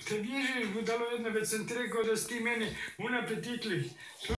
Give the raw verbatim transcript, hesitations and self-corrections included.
Te bježiš, budalo jedna, već sam ti rekao da si ti meni unaprijed tikli.